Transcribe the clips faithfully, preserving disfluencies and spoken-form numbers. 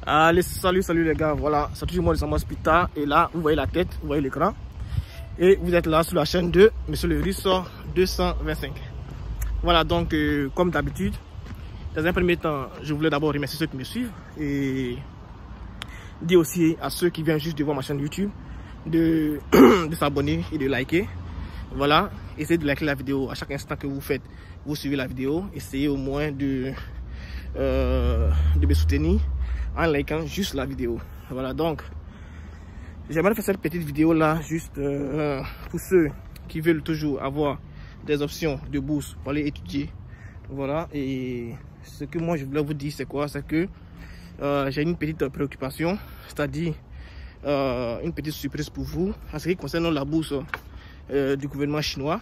Allez, salut, salut les gars, voilà, c'est toujours moi de Samuel Spita. Et là, vous voyez la tête, vous voyez l'écran. Et vous êtes là sur la chaîne de Monsieur le Russe deux cent vingt-cinq. Voilà, donc euh, comme d'habitude, dans un premier temps, je voulais d'abord remercier ceux qui me suivent. Et dire aussi à ceux qui viennent juste de voir ma chaîne YouTube de, de s'abonner et de liker. Voilà, essayez de liker la vidéo à chaque instant que vous faites. Vous suivez la vidéo, essayez au moins de, euh, de me soutenir en likant juste la vidéo. Voilà, donc j'aimerais faire cette petite vidéo là juste euh, pour ceux qui veulent toujours avoir des options de bourse pour aller étudier. Voilà, et ce que moi je voulais vous dire, c'est quoi? C'est que euh, j'ai une petite préoccupation, c'est-à-dire euh, une petite surprise pour vous en ce qui concerne la bourse euh, du gouvernement chinois.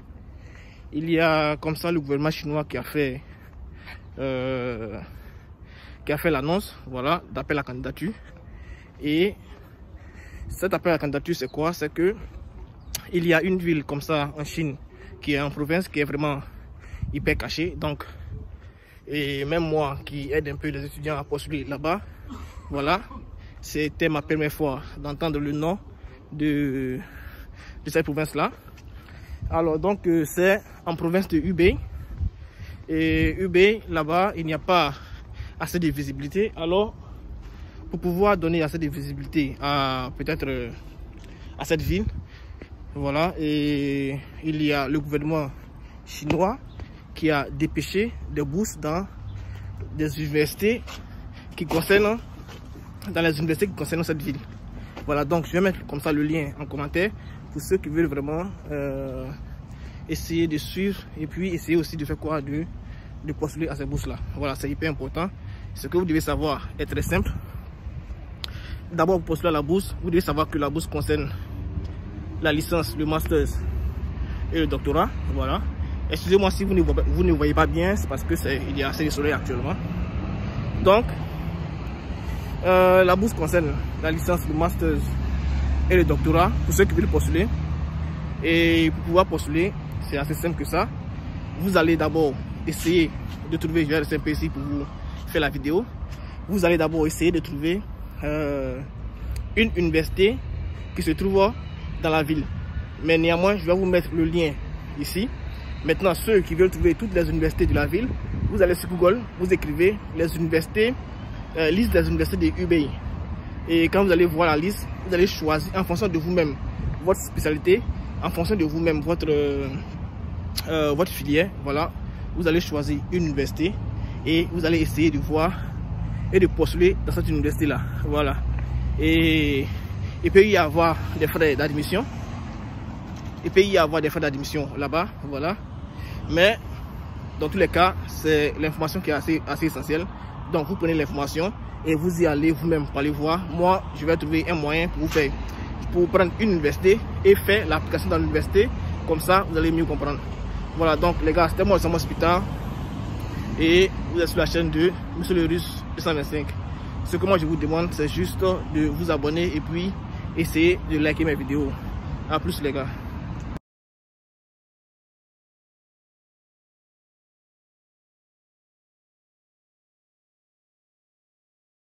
Il y a comme ça le gouvernement chinois qui a fait euh, qui a fait l'annonce, voilà, d'appel à candidature. Et cet appel à candidature, c'est quoi? C'est que il y a une ville comme ça en Chine qui est en province, qui est vraiment hyper cachée. Donc, et même moi qui aide un peu les étudiants à postuler là-bas, voilà, c'était ma première fois d'entendre le nom de, de cette province-là. Alors donc euh, c'est en province de Hubei. Et Hubei, là-bas, il n'y a pas assez de visibilité. Alors, pour pouvoir donner assez de visibilité à peut-être euh, à cette ville, voilà, et il y a le gouvernement chinois qui a dépêché des bourses dans des universités qui concernent dans les universités qui concernent cette ville. Voilà, donc je vais mettre comme ça le lien en commentaire pour ceux qui veulent vraiment euh, essayer de suivre et puis essayer aussi de faire quoi, de, de postuler à ces bourses là. Voilà, c'est hyper important. Ce que vous devez savoir est très simple. D'abord, pour postuler à la bourse, vous devez savoir que la bourse concerne la licence, le master et le doctorat. Voilà. Excusez-moi si vous ne, vous ne voyez pas bien, c'est parce que c'est il y a assez de soleil actuellement. Donc, euh, la bourse concerne la licence, le master et le doctorat pour ceux qui veulent postuler. Et pour pouvoir postuler, c'est assez simple que ça. Vous allez d'abord essayer de trouver, je vais rester un peu ici pour vous faire la vidéo. Vous allez d'abord essayer de trouver euh, une université qui se trouve dans la ville. Mais néanmoins, je vais vous mettre le lien ici. Maintenant, ceux qui veulent trouver toutes les universités de la ville, vous allez sur Google, vous écrivez les universités, euh, liste des universités de Hubei. Et quand vous allez voir la liste, vous allez choisir en fonction de vous-même votre spécialité, en fonction de vous-même votre, euh, euh, votre filière. Voilà, vous allez choisir une université et vous allez essayer de voir et de postuler dans cette université là. Voilà, et il peut y avoir des frais d'admission, il peut y avoir des frais d'admission là-bas. Voilà, mais dans tous les cas, c'est l'information qui est assez, assez essentielle. Donc vous prenez l'information et vous y allez vous-même pour aller voir. Moi, je vais trouver un moyen pour vous faire, pour prendre une université et faire l'application dans l'université. Comme ça, vous allez mieux comprendre. Voilà, donc les gars, c'était moi, Samuel Spita. Et vous êtes sur la chaîne de Monsieur le Russe deux cent vingt-cinq. Ce que moi je vous demande, c'est juste de vous abonner et puis essayer de liker mes vidéos. A plus les gars.